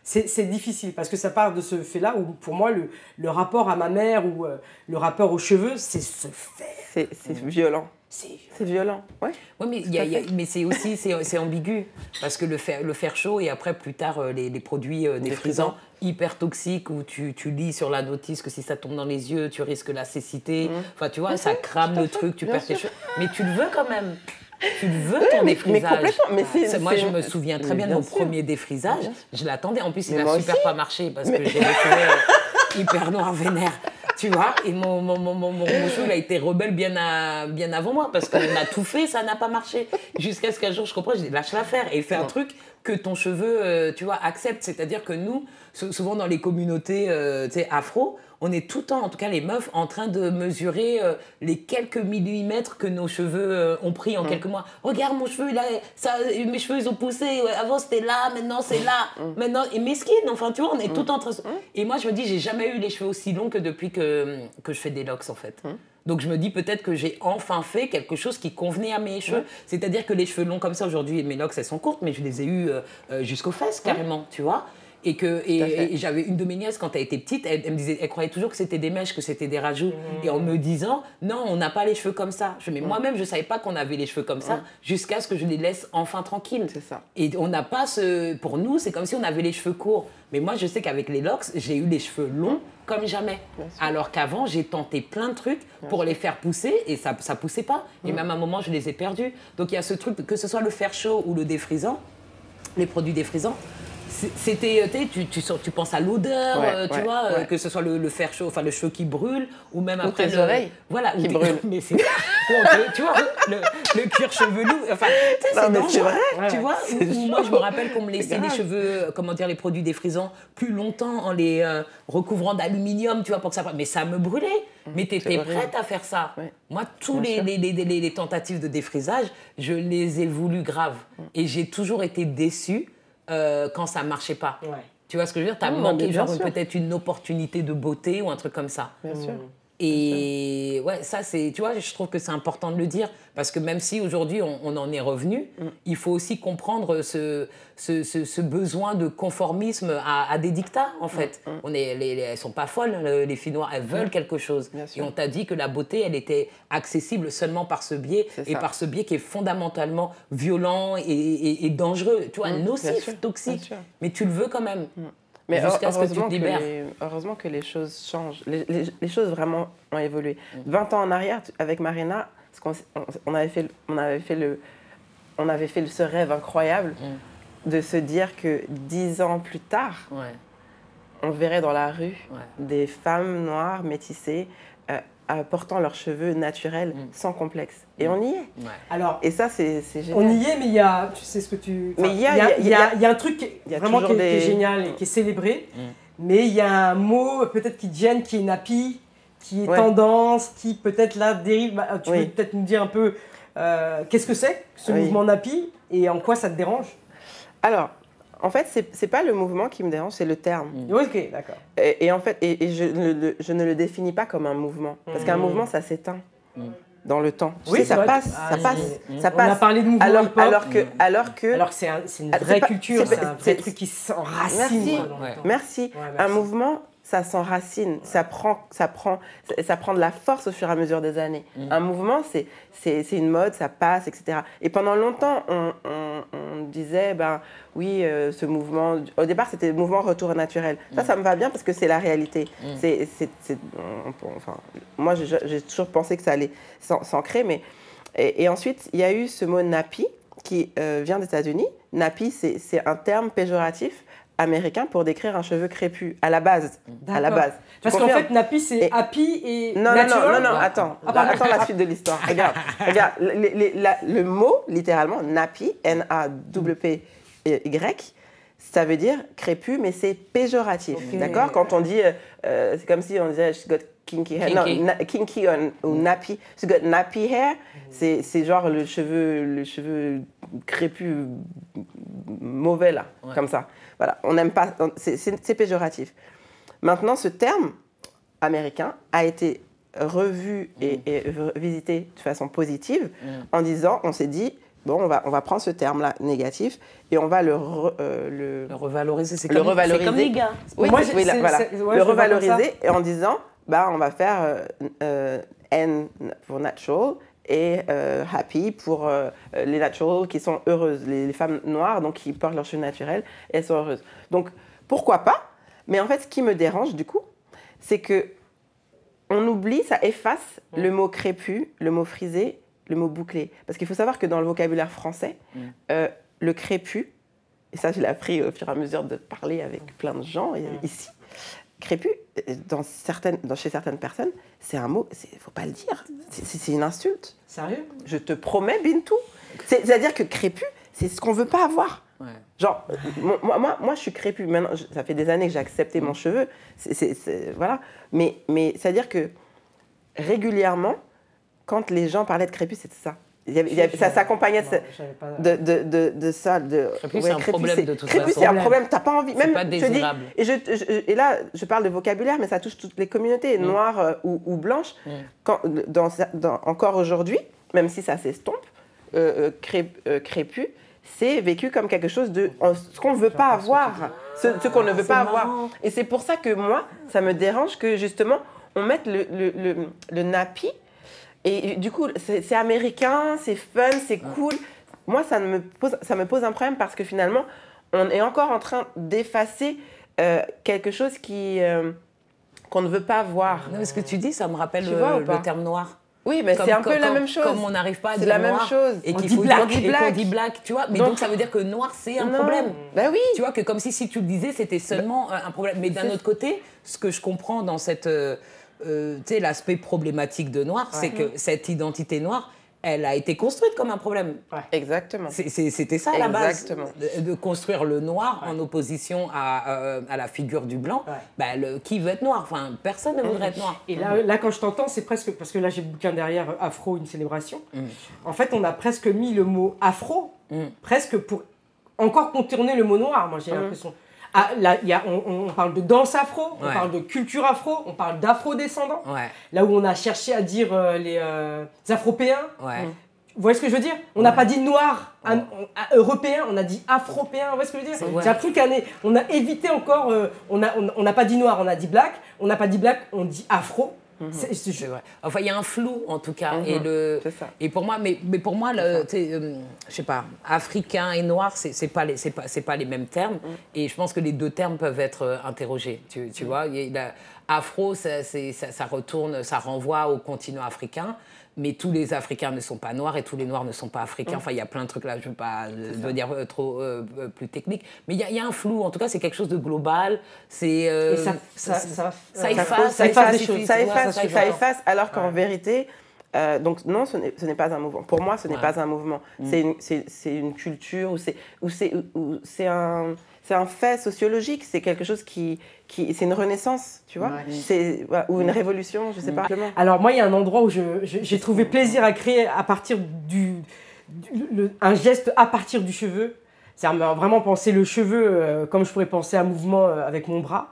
c'est difficile parce que ça part de ce fait-là où pour moi le, le rapport à ma mère ou euh, le rapport aux cheveux, c'est ce fait. C'est violent. C'est violent, ouais. Ouais, mais y a, y a, mais c'est aussi c'est ambigu parce que le fer, le fer chaud et après plus tard euh, les, les produits euh, défrisants hyper toxiques où tu, tu lis sur la notice que si ça tombe dans les yeux, tu risques la cécité. Mmh. Enfin, tu vois, ça crame le truc, tu perds tes cheveux. Mais tu le veux quand même. Tu le veux ton mais, défrisage. Mais complètement. Mais c'est, moi, je me souviens très bien de mon sûr. premier défrisage. Je l'attendais. En plus, il n'a super pas marché parce mais... que j'ai les cheveux hyper noirs vénères. Tu vois, et mon, mon, mon, mon, mon cheveu, il a été rebelle bien, à, bien avant moi parce qu'on a tout fait, ça n'a pas marché. Jusqu'à ce qu'un jour, je comprends, je dis lâche l'affaire et fais un truc que ton cheveu, euh, tu vois, accepte. C'est-à-dire que nous, souvent dans les communautés euh, tu sais, afro, on est tout le temps, en tout cas les meufs, en train de mesurer euh, les quelques millimètres que nos cheveux euh, ont pris en mmh. quelques mois. Regarde mon cheveu, là, ça, mes cheveux ils ont poussé. Ouais, avant c'était là, maintenant c'est là. Mmh. Maintenant, et mesquine, enfin tu vois, on est mmh. tout le temps en train de... Et moi je me dis, j'ai jamais eu les cheveux aussi longs que depuis que, que je fais des locks en fait. Mmh. Donc je me dis peut-être que j'ai enfin fait quelque chose qui convenait à mes cheveux. Mmh. C'est-à-dire que les cheveux longs comme ça aujourd'hui, mes locks elles sont courtes, mais je les ai eus euh, euh, jusqu'aux fesses carrément, mmh. tu vois. Et, que, et, et j'avais une de mes nièces, quand elle était petite, elle, elle me disait, elle croyait toujours que c'était des mèches, que c'était des rajouts. Mmh. Et en me disant, non, on n'a pas les cheveux comme ça. Je, mais mmh. moi-même, je ne savais pas qu'on avait les cheveux comme ça, mmh. jusqu'à ce que je les laisse enfin tranquilles. C'est ça. Et on n'a pas ce... Pour nous, c'est comme si on avait les cheveux courts. Mais moi, je sais qu'avec les locks, j'ai eu les cheveux longs comme jamais. Alors qu'avant, j'ai tenté plein de trucs Bien pour sûr. les faire pousser et ça ne poussait pas. Mmh. Et même à un moment, je les ai perdus. Donc il y a ce truc, que ce soit le fer chaud ou le défrisant, les produits défrisants, c'était, tu, tu, tu penses à l'odeur, ouais, euh, tu ouais, vois, ouais. euh, que ce soit le, le fer chaud, enfin le cheveu qui brûle, ou même ou après tes le, oreilles voilà, qui ou brûlent. Mais c'est, tu vois, le, le cuir chevelu, enfin, c'est dangereux, tu ouais, vois. Ou, ou moi, je me rappelle qu'on me laissait les cheveux, comment dire, les produits défrisants plus longtemps en les euh, recouvrant d'aluminium, tu vois, pour que ça. Mais ça me brûlait. Mmh, mais t'étais prête à faire ça. Ouais. Moi, tous les, les, les, les, les tentatives de défrisage, je les ai voulu grave, mmh. et j'ai toujours été déçue. Euh, quand ça ne marchait pas. Ouais. Tu vois ce que je veux dire? Tu as mmh, manqué genre peut-être une opportunité de beauté ou un truc comme ça. Bien sûr. Et ouais, ça c'est, tu vois, je trouve que c'est important de le dire parce que même si aujourd'hui on, on en est revenu, mm. il faut aussi comprendre ce, ce, ce, ce besoin de conformisme à, à des dictats en fait. Mm. On est, les, les, elles sont pas folles, les filles noires, elles veulent mm. quelque chose. Et on t'a dit que la beauté, elle était accessible seulement par ce biais et par ce biais qui est fondamentalement violent et, et, et dangereux, tu vois, mm. nocif, toxique. Mais tu le veux quand même. Mm. Mais heureusement que, que les, heureusement que les choses changent. Les, les, les choses vraiment ont évolué. Mmh. vingt ans en arrière, avec Marina, on, on, avait fait, on, avait fait le, on avait fait ce rêve incroyable mmh. de se dire que dix ans plus tard, ouais. on verrait dans la rue ouais. des femmes noires, métissées, euh, portant leurs cheveux naturels mmh. sans complexe. Et on y est. Ouais. Alors, et ça, c'est génial. On y est, mais il y a, tu sais ce que tu... Mais il y a, y, a, y, a, y a un truc qui est, vraiment qui est, des... qui est génial et qui est célébré, mmh. mais il y a un mot peut-être qui gêne, qui est nappy, qui est ouais. tendance, qui peut-être là dérive. Tu oui. peux peut-être nous dire un peu euh, qu'est-ce que c'est, ce oui. mouvement nappy, et en quoi ça te dérange? Alors, en fait, ce n'est pas le mouvement qui me dérange, c'est le terme. Mmh. Ok, d'accord. Et, et en fait, et, et je, le, je ne le définis pas comme un mouvement. Parce mmh. qu'un mouvement, ça s'éteint mmh. dans le temps. Tu oui, sais, ça passe, ah, ça passe, mmh. ça passe. On a parlé de mouvement alors, alors que, alors que, alors que c'est un, une vraie pas, culture, c'est un vrai truc qui s'enracine. Merci, quoi, dans ouais. le temps. merci. Ouais, merci. Un mouvement, ça s'enracine, ouais. ça prend, ça prend, ça prend de la force au fur et à mesure des années. Mmh. Un mouvement, c'est, c'est, c'est une mode, ça passe, et cetera. Et pendant longtemps, on, on, on disait, ben oui, euh, ce mouvement. Au départ, c'était le mouvement retour naturel. Mmh. Ça, ça me va bien parce que c'est la réalité. Mmh. C'est, c'est, c'est, on, enfin, moi, j'ai, j'ai toujours pensé que ça allait s'ancrer, mais et, et ensuite, il y a eu ce mot nappy qui euh, vient des États-Unis. Nappy, c'est, c'est un terme péjoratif américain pour décrire un cheveu crépus à la base. À la base. Parce qu'en fait, nappy, c'est et... happy et non, natural. Non, non, non, non, attends. Ah, attends la suite de l'histoire. Regarde, regarde les, les, la, le mot, littéralement, nappy, N A W P Y, ça veut dire crépus, mais c'est péjoratif. Okay. D'accord? Quand on dit, euh, c'est comme si on disait, she's got kinky hair. Kinky. Non, na, kinky on, ou nappy. She's got nappy hair. C'est, c'est genre le cheveu, le cheveu crépus mauvais, là, ouais. comme ça. Voilà, on n'aime pas, c'est, c'est, c'est péjoratif. Maintenant, ce terme américain a été revu et, et visité de façon positive mmh. en disant, on s'est dit, bon, on va, on va prendre ce terme-là négatif et on va le, re, euh, le, le revaloriser. C'est le comme, revaloriser. comme les gars. Oui, Moi, oui, là, voilà. Ouais, le revaloriser en disant, bah, on va faire euh, euh, N pour natural et euh, happy pour euh, les natural qui sont heureuses, les, les femmes noires donc qui portent leurs cheveux naturels et elles sont heureuses. Donc pourquoi pas? Mais en fait, ce qui me dérange du coup, c'est que on oublie, ça efface mmh. le mot crépus, le mot frisé, le mot bouclé. Parce qu'il faut savoir que dans le vocabulaire français, mmh. euh, le crépus, et ça je l'ai appris au fur et à mesure de parler avec mmh. plein de gens mmh. ici, crépus, dans certaines, dans, chez certaines personnes, c'est un mot, il ne faut pas le dire, c'est une insulte. Sérieux? Je te promets, Bintou. C'est-à-dire que crépus, c'est ce qu'on ne veut pas avoir. Ouais. Genre, moi, moi, moi, je suis crépus. Maintenant, ça fait des années que j'ai accepté mmh. mon cheveu. C'est, c'est, c'est, voilà. Mais, mais c'est-à-dire que régulièrement, quand les gens parlaient de crépus, c'était ça. Il y avait, il y avait, ça s'accompagnait de, de, de, de ça. De, crépus, ouais, c'est un crépus, problème de toute crépus, façon. c'est un problème. T'as pas envie. C'est pas désirable. Et, je, je, et là, je parle de vocabulaire, mais ça touche toutes les communautés, mmh. noires euh, ou, ou blanches. Mmh. Quand, dans, dans, encore aujourd'hui, même si ça s'estompe, euh, cré, euh, crépus, c'est vécu comme quelque chose de ce qu'on ne veut pas avoir, ce, ce qu'on ne veut pas avoir. Et c'est pour ça que moi, ça me dérange que justement, on mette le, le, le, le nappy. Et du coup, c'est américain, c'est fun, c'est cool. Moi, ça me pose, ça me pose un problème parce que finalement, on est encore en train d'effacer euh, quelque chose qui, euh, qu'on ne veut pas voir. Non, mais ce que tu dis, ça me rappelle tu le, vois, le terme noir. Oui, mais c'est un peu comme, la même chose. Comme on n'arrive pas à dire la noir même chose. Et qu'on qu'il dit faut black. qu'on dit black. dit black, tu vois. Mais donc, donc ça veut dire que noir, c'est un non. problème. Ben oui. Tu vois, que comme si, si tu le disais, c'était seulement bah, un problème. Mais d'un autre côté, ce que je comprends dans cette, euh, euh, tu sais, l'aspect problématique de noir, ouais. c'est que cette identité noire, elle a été construite comme un problème. Ouais. Exactement. C'était ça la base, de, de construire le noir ouais. en opposition à, euh, à la figure du blanc. Ouais. Bah, le, qui veut être noir? Enfin, personne ne voudrait être noir. Et là, là quand je t'entends, c'est presque, parce que là j'ai le bouquin derrière, Afro, une célébration. Mm. En fait, on a presque mis le mot afro, mm. presque pour encore contourner le mot noir, moi j'ai mm. l'impression. Ah, là, y a, on, on parle de danse afro, on ouais. parle de culture afro, on parle d'afro-descendants. Ouais. Là où on a cherché à dire euh, les, euh, les afropéens. Ouais. Vous voyez ce que je veux dire? On n'a ouais. pas dit noir, ouais. un, un, européen, on a dit afropéen. Vous voyez ce que je veux dire? C'est ouais. un truc année. On a évité encore, euh, on n'a on, on pas dit noir, on a dit black. On n'a pas dit black, on dit afro. Mmh. C'est vrai. Enfin, il y a un flou en tout cas. Mmh. Et, le, ça. et pour moi, mais, mais pour moi, le, euh, je sais pas, africain et noir, c'est pas les, c'est pas, c'est pas les mêmes termes. Mmh. Et je pense que les deux termes peuvent être euh, interrogés. Tu, tu mmh. vois, il y a, afro, ça, ça, ça retourne, ça renvoie au continent africain. Mais tous les Africains ne sont pas noirs et tous les Noirs ne sont pas africains. Enfin, il y a plein de trucs là, je ne veux pas euh, dire euh, trop euh, plus technique. Mais il y, y a un flou, en tout cas, c'est quelque chose de global. C'est euh, ça, ça, ça, ça efface, ça efface des choses. Ça efface, ça efface, efface alors qu'en ouais. vérité, euh, donc non, ce n'est pas un mouvement. Pour moi, ce n'est ouais. pas un mouvement. Mm. C'est une, une culture ou c'est un... C'est un fait sociologique, c'est quelque chose qui, qui c'est une renaissance, tu vois, ouais. c'est ouais, ou une révolution, je sais pas. Alors moi, il y a un endroit où j'ai je, je, trouvé plaisir à créer à partir du, du le, un geste à partir du cheveu. C'est vraiment penser le cheveu euh, comme je pourrais penser à un mouvement euh, avec mon bras.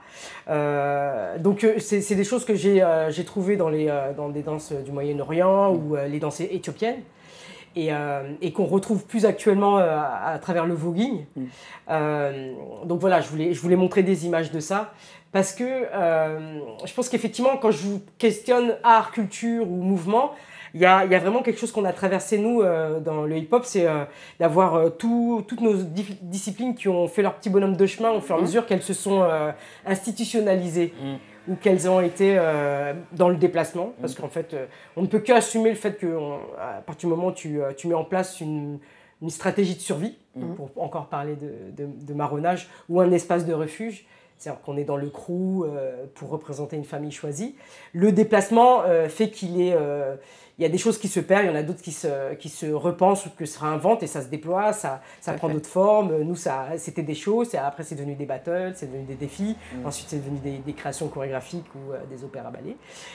Euh, donc euh, c'est des choses que j'ai euh, j'ai trouvées dans les euh, dans des danses du Moyen-Orient mmh. ou euh, les danses éthiopiennes. Et, euh, et qu'on retrouve plus actuellement euh, à, à travers le voguing. Mm. Euh, donc voilà, je voulais, je voulais montrer des images de ça, parce que euh, je pense qu'effectivement, quand je vous questionne art, culture ou mouvement, il y a, y a vraiment quelque chose qu'on a traversé, nous, euh, dans le hip-hop, c'est euh, d'avoir euh, tout, toutes nos disciplines qui ont fait leur petit bonhomme de chemin au fur et à mesure qu'elles se sont euh, institutionnalisées. Mm. Ou qu'elles ont été euh, dans le déplacement, parce qu'en fait, euh, on ne peut qu'assumer le fait qu'à partir du moment où tu, euh, tu mets en place une, une stratégie de survie, mmh. pour encore parler de, de, de marronnage, ou un espace de refuge, c'est-à-dire qu'on est dans le crew euh, pour représenter une famille choisie, le déplacement euh, fait qu'il est... Euh, il y a des choses qui se perdent, il y en a d'autres qui se, qui se repensent ou que se réinventent et ça se déploie, ça, ça prend d'autres formes. Nous, c'était des shows, après c'est devenu des battles, c'est devenu des défis, mmh. ensuite c'est devenu des, des créations chorégraphiques ou euh, des opéras ballets.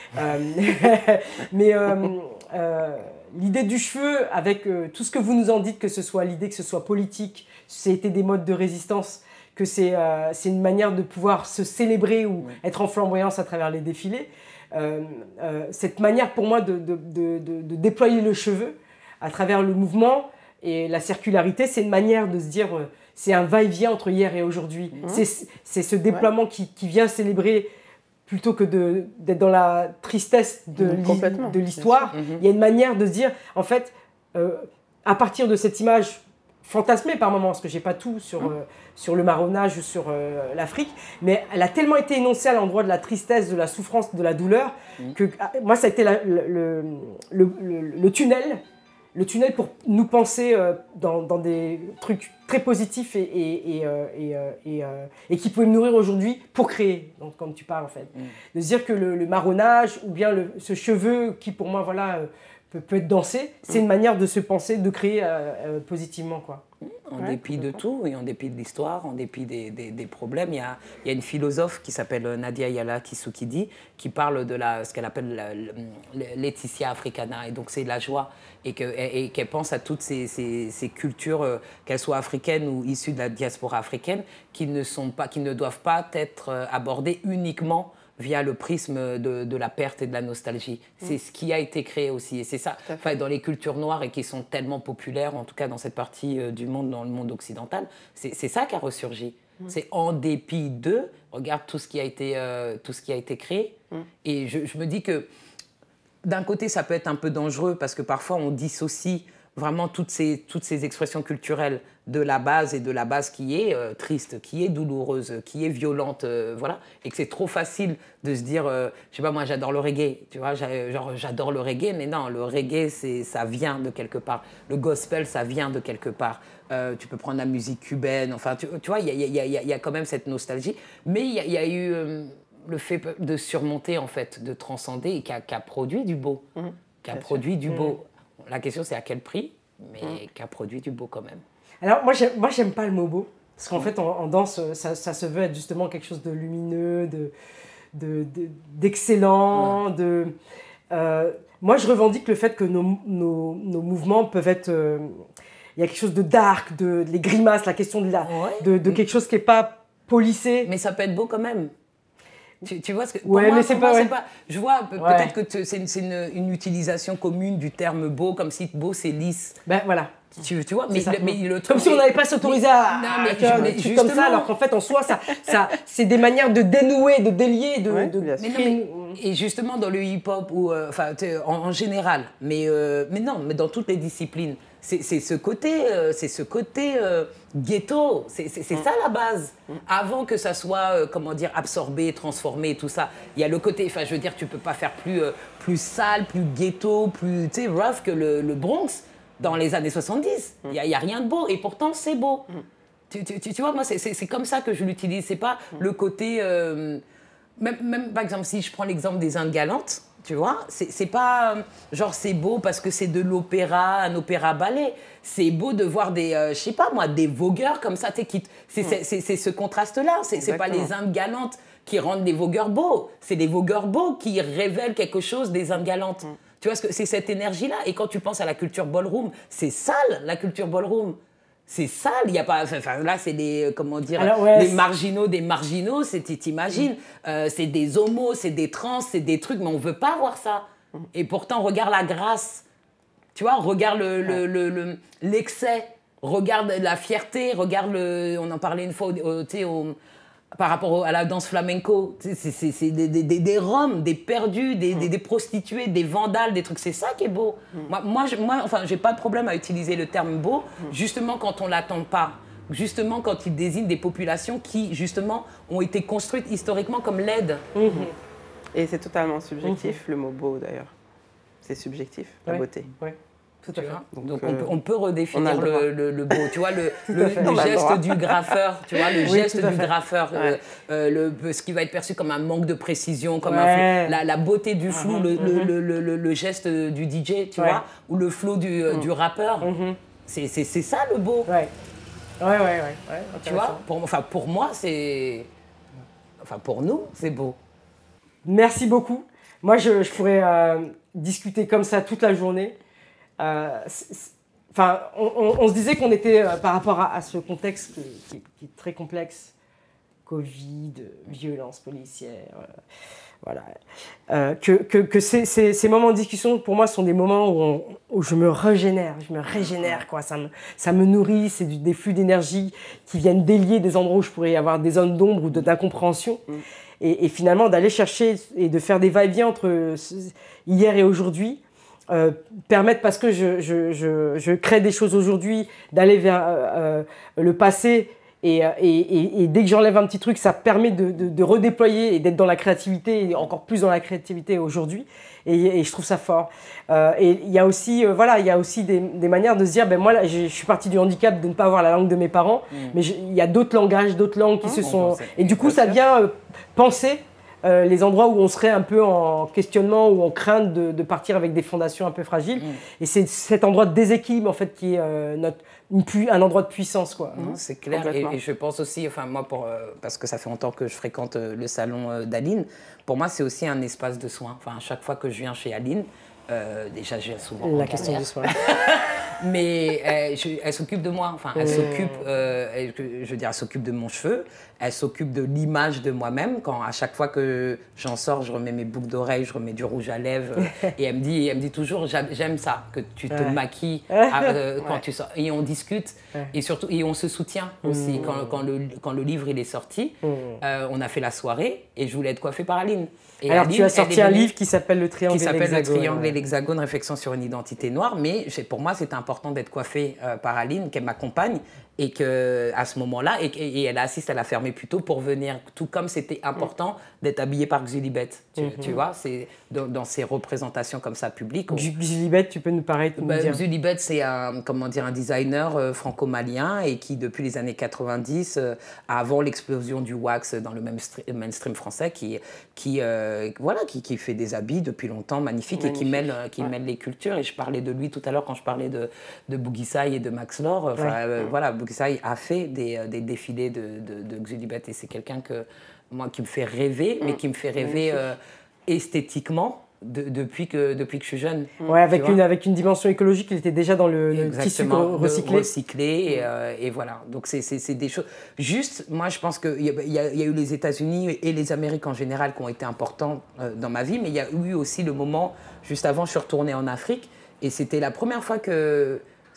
euh, mais euh, euh, l'idée du cheveu, avec euh, tout ce que vous nous en dites, que ce soit l'idée que ce soit politique, c'était des modes de résistance, que c'est euh, une manière de pouvoir se célébrer ou mmh. être en flamboyance à travers les défilés. Euh, euh, cette manière pour moi de, de, de, de, de déployer le cheveu à travers le mouvement et la circularité, c'est une manière de se dire, euh, c'est un va-et-vient entre hier et aujourd'hui. Mmh. C'est ce déploiement ouais. qui, qui vient célébrer, plutôt que d'être dans la tristesse de mmh, l'histoire, mmh. il y a une manière de se dire, en fait, euh, à partir de cette image fantasmée par moments, parce que je n'ai pas tout sur, mmh. euh, sur le marronnage ou sur euh, l'Afrique, mais elle a tellement été énoncée à l'endroit de la tristesse, de la souffrance, de la douleur, mmh. que ah, moi, ça a été la, le, le, le, le, le tunnel, le tunnel pour nous penser euh, dans, dans des trucs très positifs et, et, et, euh, et, euh, et, euh, et qui pouvaient me nourrir aujourd'hui pour créer, donc, comme tu parles en fait. Mm. De se dire que le, le marronnage ou bien le, ce cheveu qui pour moi voilà, euh, peut, peut être dansé, c'est mm. une manière de se penser, de créer euh, euh, positivement, quoi. En ouais, dépit de tout et en dépit de l'histoire, en dépit des, des, des problèmes, il y a, il y a une philosophe qui s'appelle Nadia Yala Kisukidi qui parle de la, ce qu'elle appelle la, la, Laetitia Africana, et donc c'est la joie, et qu'elle et, et qu'elle pense à toutes ces, ces, ces cultures, euh, qu'elles soient africaines ou issues de la diaspora africaine, qui ne, sont pas, qui ne doivent pas être abordées uniquement via le prisme de, de la perte et de la nostalgie. C'est mmh. ce qui a été créé aussi. Et c'est ça, enfin, dans les cultures noires et qui sont tellement populaires, en tout cas dans cette partie euh, du monde, dans le monde occidental, c'est ça qui a ressurgi. Mmh. C'est en dépit d'eux, regarde tout ce qui a été, euh, tout ce qui a été créé. Mmh. Et je, je me dis que d'un côté, ça peut être un peu dangereux parce que parfois on dissocie vraiment toutes ces, toutes ces expressions culturelles de la base et de la base qui est euh, triste, qui est douloureuse, qui est violente, euh, voilà, et que c'est trop facile de se dire, euh, je sais pas, moi j'adore le reggae, tu vois, genre j'adore le reggae, mais non, le reggae, ça vient de quelque part, le gospel, ça vient de quelque part, euh, tu peux prendre la musique cubaine, enfin, tu, tu vois, il y a, y, a, y, a, y a quand même cette nostalgie, mais il y, y a eu euh, le fait de surmonter, en fait, de transcender, et qui a, qui a produit du beau, mmh, qui a produit sûr. du beau. Mmh. La question, c'est à quel prix, mais mmh. qui a produit du beau quand même. Alors, moi, j'aime, moi, j'aime pas le mot beau, parce qu'en mmh. fait, en, en danse, ça, ça se veut être justement quelque chose de lumineux, de, de, de, d'excellent. Mmh. De, euh, moi, je revendique le fait que nos, nos, nos mouvements peuvent être... Euh, il y a quelque chose de dark, de, de les grimaces, la question de, la, ouais. de, de quelque chose qui n'est pas polissé. Mais ça peut être beau quand même. Tu, tu vois ce que ouais, moi, mais c'est pas, ouais. pas. Je vois peut-être ouais. que c'est une, une, une utilisation commune du terme beau, comme si beau c'est lisse. Ben voilà. Tu, tu vois, mais, le, mais le truc. Comme si on n'avait pas s'autoriser à. Non, mais, à, mais des trucs comme ça, alors qu'en fait en soi, ça, ça, c'est des manières de dénouer, de délier, de. Ouais, de mais non, mais, et justement dans le hip-hop ou enfin euh, en, en général, mais euh, mais non, mais dans toutes les disciplines. C'est ce côté, euh, c'est ce côté euh, ghetto, c'est mm. ça la base. Mm. Avant que ça soit, euh, comment dire, absorbé, transformé, tout ça, il y a le côté, enfin, je veux dire, tu peux pas faire plus, euh, plus sale, plus ghetto, plus, tu sais, rough que le, le Bronx dans les années soixante-dix. Il mm. y a, y a rien de beau, et pourtant c'est beau. Mm. Tu, tu, tu, tu vois, moi, c'est comme ça que je l'utilise. C'est pas mm. le côté, euh, même, même par exemple, si je prends l'exemple des Indes galantes. Tu vois, c'est pas euh, genre c'est beau parce que c'est de l'opéra, un opéra-ballet. C'est beau de voir des, euh, je sais pas moi, des vogueurs comme ça. C'est mm. ce contraste-là. C'est pas les Indes galantes qui rendent les vogueurs beaux. C'est les vogueurs beaux qui révèlent quelque chose des Indes galantes. Mm. Tu vois, c'est cette énergie-là. Et quand tu penses à la culture ballroom, c'est sale la culture ballroom. C'est sale, il y a pas, enfin là c'est des, comment dire, alors, ouais, les marginaux des marginaux, t'imagines, mmh. euh, c'est des homos, c'est des trans, c'est des trucs, mais on veut pas voir ça. Mmh. Et pourtant, regarde la grâce, tu vois, regarde l'excès, le, le, le, regarde la fierté, regarde le, on en parlait une fois au, au, au, par rapport au, à la danse flamenco, c'est des, des, des, des roms, des perdus, des, mmh. des, des prostituées, des vandales, des trucs, c'est ça qui est beau. Mmh. Moi, moi, je, moi, enfin, j'ai pas de problème à utiliser le terme beau, mmh. justement quand on l'attend pas, justement quand il désigne des populations qui, justement, ont été construites historiquement comme laides. Mmh. Et c'est totalement subjectif, mmh. le mot beau d'ailleurs. C'est subjectif, la ouais. beauté. Ouais. Tout à fait. Donc, Donc euh, on, peut, on peut redéfinir on le, le, le beau, tu vois, le, le, le geste du graffeur, tu vois, le oui, geste du graffeur, ouais. euh, le, ce qui va être perçu comme un manque de précision, comme ouais. un, la, la beauté du flou, mm-hmm. le, le, le, le, le geste du D J, tu ouais. vois, ou le flow du, mm. du rappeur. Mm-hmm. C'est ça le beau. Ouais, ouais, ouais. ouais, ouais tu vois, pour, enfin, pour moi, c'est... Enfin, pour nous, c'est beau. Merci beaucoup. Moi, je, je pourrais euh, discuter comme ça toute la journée. Euh, enfin, on, on, on se disait qu'on était, euh, par rapport à, à ce contexte qui, qui, qui est très complexe, Covid, violence policière, euh, voilà. Euh, que que, que ces, ces, ces moments de discussion, pour moi, sont des moments où, on, où je me régénère, je me régénère, quoi. Ça me, ça me nourrit, c'est du, des flux d'énergie qui viennent délier des endroits où je pourrais avoir des zones d'ombre ou de, d'incompréhension. Mm. Et, et finalement, d'aller chercher et de faire des va-et-vient entre hier et aujourd'hui, euh, permettre, parce que je, je, je, je crée des choses aujourd'hui, d'aller vers euh, le passé. Et, et, et, et dès que j'enlève un petit truc, ça permet de, de, de redéployer et d'être dans la créativité, et encore plus dans la créativité aujourd'hui. Et, et je trouve ça fort. Euh, et il y a aussi, euh, voilà, il y a aussi des, des manières de se dire, ben moi, là, je, je suis partie du handicap de ne pas avoir la langue de mes parents, mmh. mais je, il y a d'autres langages, d'autres langues qui mmh, se sont... Et du coup, ça vient euh, penser euh, les endroits où on serait un peu en questionnement ou en crainte de, de partir avec des fondations un peu fragiles. Mmh. Et c'est cet endroit de déséquilibre, en fait, qui est euh, notre... Une pu- un endroit de puissance, quoi. Mmh, c'est clair. Et, et je pense aussi, enfin moi, pour, euh, parce que ça fait longtemps que je fréquente euh, le salon euh, d'Aline, pour moi, c'est aussi un espace de soins. Enfin, à chaque fois que je viens chez Aline, euh, déjà, j'ai souvent la question du soin. Mais elle, je, elle s'occupe de moi. Enfin, elle mmh. s'occupe, euh, elle, je veux dire, elle s'occupe de mon cheveu. Elle s'occupe de l'image de moi-même. Quand à chaque fois que j'en sors, je remets mes boucles d'oreilles, je remets du rouge à lèvres. Et elle me dit, elle me dit toujours, j'aime ça, que tu te ouais. maquilles euh, quand ouais. tu sors. Et on discute. Ouais. Et surtout, et on se soutient aussi. Mmh. Quand, quand, le, quand le livre il est sorti, mmh. euh, on a fait la soirée et je voulais être coiffée par Aline. Et Alors, Aline, tu as sorti un livre qui s'appelle Le Triangle qui et l'Hexagone. Qui s'appelle Le Triangle et l'Hexagone, réflexion sur une identité noire. Mais pour moi, c'était important d'être coiffée euh, par Aline, qu'elle m'accompagne. Et qu'à ce moment-là, et, et elle assiste à la fermer plus tôt pour venir, tout comme c'était important d'être habillée par Xulibet, tu, mm-hmm. tu vois, c'est dans, dans ces représentations comme ça publiques. On... Xulibet, tu peux nous parler nous bah, dire. Xulibet, c'est un, comment dire, un designer euh, franco-malien et qui, depuis les années quatre-vingt-dix, euh, avant l'explosion du wax dans le mainstream français, qui, qui, euh, voilà, qui, qui fait des habits depuis longtemps magnifiques Magnifique. et qui mêle, qui ouais. mêle les cultures. Et je parlais de lui tout à l'heure quand je parlais de, de Boogie Sai et de Max Lor. Enfin, ouais. euh, voilà, Boogie Sai a fait des, des défilés de, de, de Xulibet et c'est quelqu'un que, moi, qui me fait rêver, mais qui me fait rêver euh, esthétiquement de, depuis, que, depuis que je suis jeune. Ouais, avec une, avec une dimension écologique, il était déjà dans le, le tissu recyclé. recyclé et, euh, et voilà. Donc, c'est des choses... Juste, moi, je pense qu'il y, y, y a eu les États-Unis et les Amériques en général qui ont été importants euh, dans ma vie, mais il y a eu aussi le moment, juste avant, je suis retournée en Afrique et c'était la première fois que...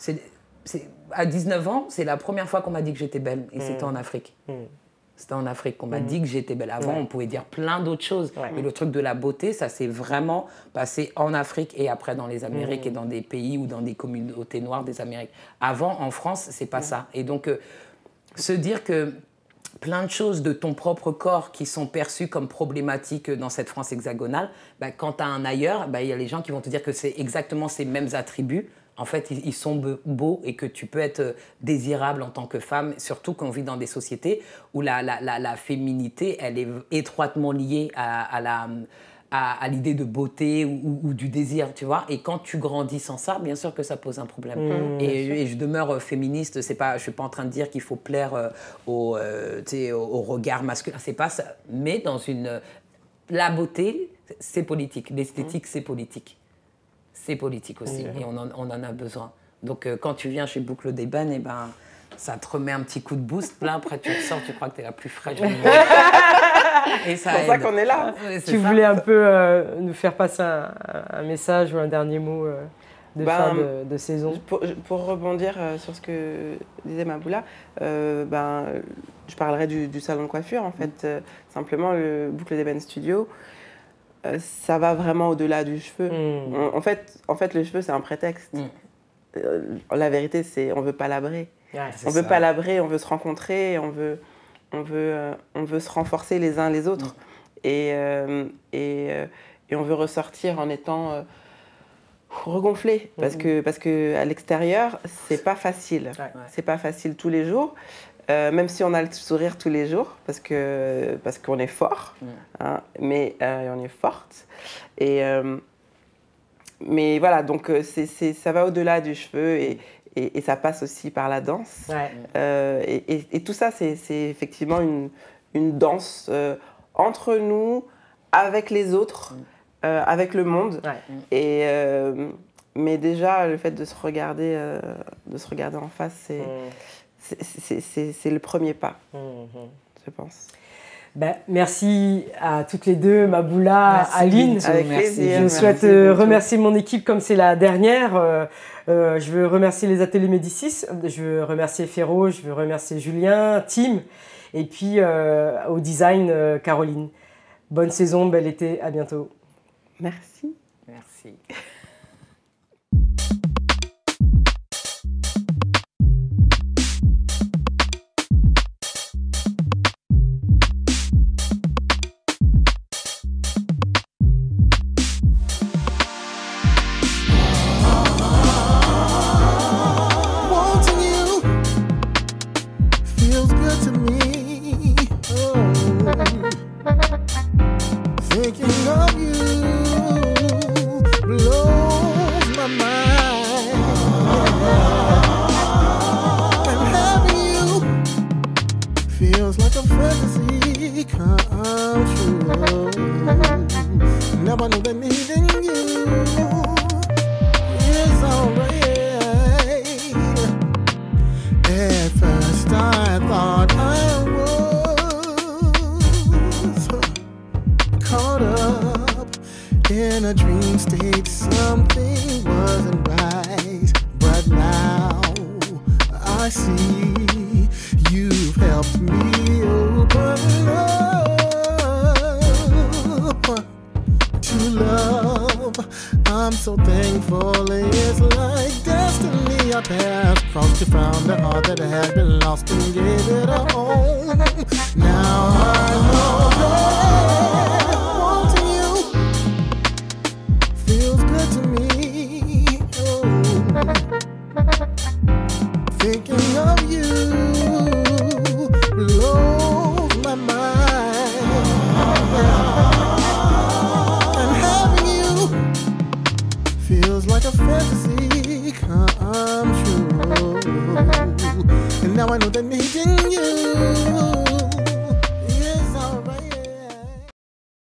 À dix-neuf ans, c'est la première fois qu'on m'a dit que j'étais belle et mmh. c'était en Afrique. Mmh. C'était en Afrique qu'on m'a mmh. dit que j'étais belle. Avant, ouais. on pouvait dire plein d'autres choses. Ouais. Mais le truc de la beauté, ça s'est vraiment passé en Afrique et après dans les Amériques mmh. et dans des pays ou dans des communautés noires des Amériques. Avant, en France, c'est pas mmh. ça. Et donc, euh, se dire que plein de choses de ton propre corps qui sont perçues comme problématiques dans cette France hexagonale, bah, quand tu as un ailleurs, bah, y a les gens qui vont te dire que c'est exactement ces mêmes attributs. En fait, ils sont beaux et que tu peux être désirable en tant que femme, surtout qu'on vit dans des sociétés où la, la, la, la féminité, elle est étroitement liée à, à la... à, à l'idée de beauté ou, ou, ou du désir, tu vois. Et quand tu grandis sans ça, bien sûr que ça pose un problème. Mmh, et, et je demeure féministe, c'est pas, je suis pas en train de dire qu'il faut plaire euh, au, euh, au, au regard masculin, c'est pas ça. Mais dans une... La beauté, c'est politique. L'esthétique, mmh. c'est politique. C'est politique aussi, mmh. et on en, on en a besoin. Donc, euh, quand tu viens chez Boucle d'Ébène, eh ben, ça te remet un petit coup de boost. Là, après, tu ressors, tu crois que tu es la plus fraîche du monde. Et ça c'est pour ça qu'on est là. Ouais, tu ça. voulais un peu euh, nous faire passer un, un message ou un dernier mot euh, de ben, fin de, de saison. Pour, pour rebondir euh, sur ce que disait Maboula, euh, ben, je parlerai du, du salon de coiffure. En fait, euh, simplement, le Boucle d'Ébène Studio, euh, ça va vraiment au-delà du cheveu. Mm. On, en, fait, en fait, le cheveu, c'est un prétexte. Mm. Euh, la vérité, c'est on veut palabrer. Ouais, on veut ça. palabrer, on veut se rencontrer, on veut, on veut, euh, on veut se renforcer les uns les autres. Mm. Et, euh, et, euh, et on veut ressortir en étant euh, regonflé. Mm. Parce que, parce qu'à l'extérieur, c'est pas facile. Ouais, ouais. C'est pas facile tous les jours. Euh, même si on a le sourire tous les jours, parce que parce qu'on est fort, mm. hein, mais euh, on est forte. Et, euh, mais voilà, donc c'est, c'est, ça va au-delà du cheveu et, et, et ça passe aussi par la danse. Ouais. Euh, et, et, et tout ça, c'est, c'est effectivement une, une danse euh, entre nous, avec les autres, mm. euh, avec le monde. Ouais. Et, euh, mais déjà, le fait de se regarder, euh, de se regarder en face, c'est... Mm. C'est, c'est, c'est le premier pas. Mmh. je pense. Ben, merci à toutes les deux, Maboula, Merci, Aline. Bintou, Avec merci. plaisir. Je Merci, souhaite euh, Bintou. remercier mon équipe comme c'est la dernière. Euh, euh, je veux remercier les ateliers Médicis, je veux remercier Féro, je veux remercier Julien, Tim, et puis euh, au design, euh, Caroline. Bonne saison, bel été, à bientôt. Merci. Merci. Wanting you feels good to me. Oh. Thinking of you blows my mind. And having you feels like a fantasy come true. Now I know that needing you is alright. At first I thought I was caught up in a dream state. Something wasn't right, but now I see you've helped me open up to love. I'm so thankful, it's like destiny. Our paths crossed, you found the heart that had been lost and gave it a home. Now I know that wanting you feels good to me. Oh. Thinking of you blows my mind. And having you feels like a fantasy come true. And now I know that needing you